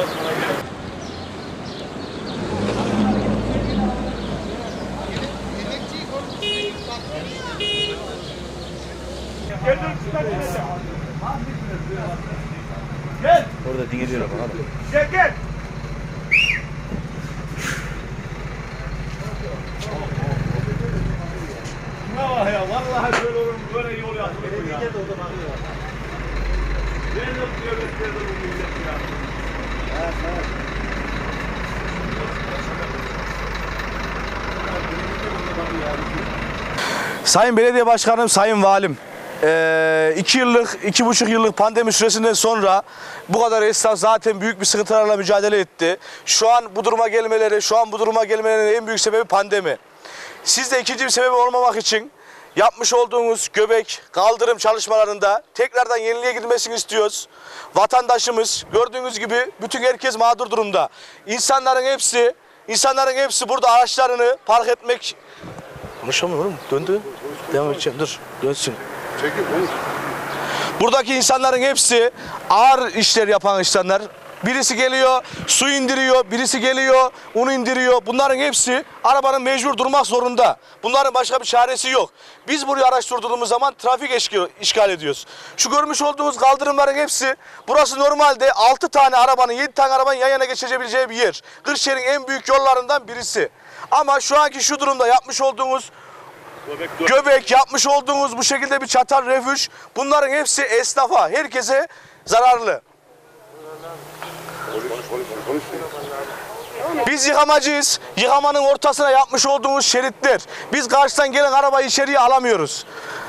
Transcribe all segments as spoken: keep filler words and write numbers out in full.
Gel. Orada dinleniyor bana. Gel gel. Allah ya vallahi böyle olur böyle yol yapıyor ya. Ben de devletlerde bu millet ya. Evet evet. Sayın Belediye Başkanım, Sayın Valim, ee, iki yıllık, iki buçuk yıllık pandemi süresinden sonra bu kadar esnaf zaten büyük bir sıkıntılarla mücadele etti. Şu an bu duruma gelmeleri, şu an bu duruma gelmelerinin en büyük sebebi pandemi. Siz de ikinci bir sebebi olmamak için yapmış olduğunuz göbek, kaldırım çalışmalarında tekrardan yeniliğe gidilmesini istiyoruz. Vatandaşımız gördüğünüz gibi bütün herkes mağdur durumda. İnsanların hepsi, insanların hepsi burada araçlarını park etmek... Konuşamıyorum, döndü. Devam edeceğim, dur, dönsün. Buradaki insanların hepsi ağır işler yapan insanlar. Birisi geliyor, su indiriyor, birisi geliyor, un indiriyor. Bunların hepsi arabanın mecbur durmak zorunda. Bunların başka bir çaresi yok. Biz buraya araç durdurduğumuz zaman trafik işgal ediyoruz. Şu görmüş olduğunuz kaldırımların hepsi, burası normalde altı tane arabanın, yedi tane arabanın yan yana geçebileceği bir yer. Kırşehir'in en büyük yollarından birisi. Ama şu anki şu durumda yapmış olduğumuz Göbek, göbek yapmış olduğumuz bu şekilde bir çatal refüj, bunların hepsi esnafa, herkese zararlı. Biz yıkamacıyız. Yıkamanın ortasına yapmış olduğumuz şeritler. Biz karşıdan gelen arabayı içeriye alamıyoruz.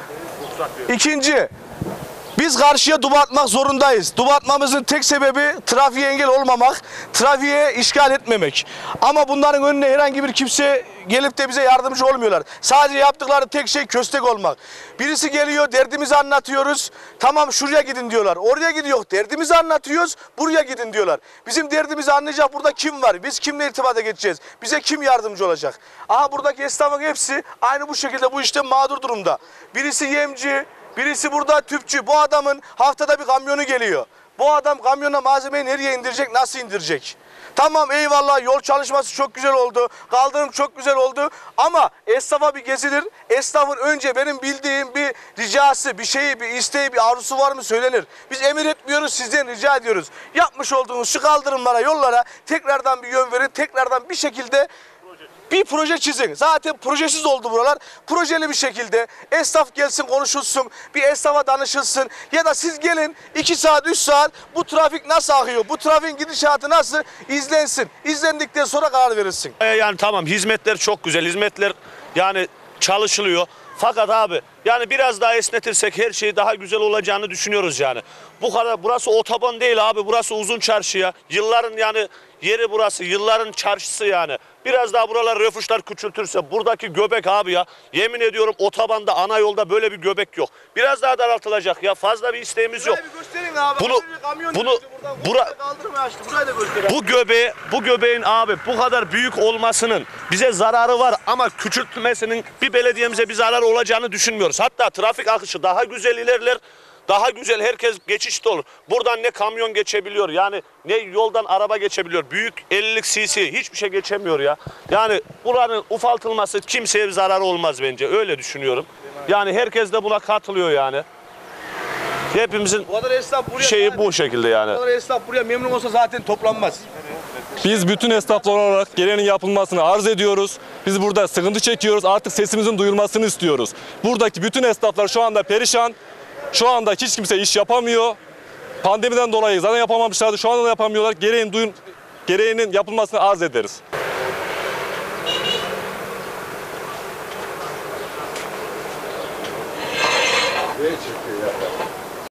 İkinci, biz karşıya duba atmak zorundayız. Duba atmamızın tek sebebi trafiğe engel olmamak, trafiğe işgal etmemek. Ama bunların önüne herhangi bir kimse gelip de bize yardımcı olmuyorlar. Sadece yaptıkları tek şey köstek olmak. Birisi geliyor, derdimizi anlatıyoruz. Tamam şuraya gidin diyorlar. Oraya gidiyor, derdimizi anlatıyoruz. Buraya gidin diyorlar. Bizim derdimizi anlayacak burada kim var? Biz kimle irtibata geçeceğiz? Bize kim yardımcı olacak? Aha buradaki esnafın hepsi aynı bu şekilde bu işten mağdur durumda. Birisi yemci, birisi burada tüpçü. Bu adamın haftada bir kamyonu geliyor. Bu adam kamyona malzemeyi nereye indirecek, nasıl indirecek? Tamam eyvallah, yol çalışması çok güzel oldu, kaldırım çok güzel oldu ama esnafa bir gezilir. Esnafın önce benim bildiğim bir ricası, bir şeyi, bir isteği, bir arzusu var mı söylenir. Biz emir etmiyoruz, sizden rica ediyoruz. Yapmış olduğunuz şu kaldırımlara, yollara tekrardan bir yön verin, tekrardan bir şekilde bir proje çizin. Zaten projesiz oldu buralar. Projeli bir şekilde esnaf gelsin konuşulsun, bir esnafa danışılsın ya da siz gelin iki saat üç saat bu trafik nasıl akıyor, bu trafiğin gidişatı nasıl izlensin. İzlendikten sonra karar verilsin. Yani tamam, hizmetler çok güzel, hizmetler yani çalışılıyor. Fakat abi yani biraz daha esnetirsek her şey daha güzel olacağını düşünüyoruz yani. Bu kadar, burası otoban değil abi, burası uzun çarşıya. Yılların yani yeri burası, yılların çarşısı yani. Biraz daha buralar refüjler küçültürse buradaki göbek abi ya, yemin ediyorum otobanda, ana yolda böyle bir göbek yok. Biraz daha daraltılacak ya, fazla bir isteğimiz yok. Bir gösterin abi. Bunu bunu bura, bu göbeği bu göbeğin abi bu kadar büyük olmasının bize zararı var ama küçültmesinin bir belediyemize bir zararı olacağını düşünmüyoruz. Hatta trafik akışı daha güzel ilerler. Daha güzel, herkes geçişte olur. Buradan ne kamyon geçebiliyor yani, ne yoldan araba geçebiliyor. Büyük ellilik cc hiçbir şey geçemiyor ya. Yani buranın ufaltılması kimseye bir zararı olmaz bence. Öyle düşünüyorum. Yani herkes de buna katılıyor yani. Hepimizin bu kadar esnaf buraya şeyi yani, bu şekilde yani. Bu kadar esnaf buraya memnun olsa zaten toplanmaz. Biz bütün esnaflar olarak gereğinin yapılmasını arz ediyoruz. Biz burada sıkıntı çekiyoruz. Artık sesimizin duyulmasını istiyoruz. Buradaki bütün esnaflar şu anda perişan. Şu anda hiç kimse iş yapamıyor. Pandemiden dolayı zaten yapamamışlardı. Şu anda da yapamıyorlar. Gereğin duyun, gereğinin yapılmasını arz ederiz. Evet.